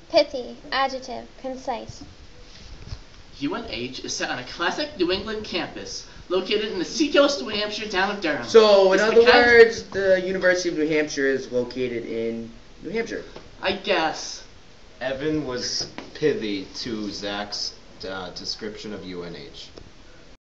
Pithy, adjective, concise. UNH is set on a classic New England campus located in the seacoast, New Hampshire, town of Durham. So, in other words, the University of New Hampshire is located in New Hampshire. I guess. Evan was pithy to Zach's description of UNH.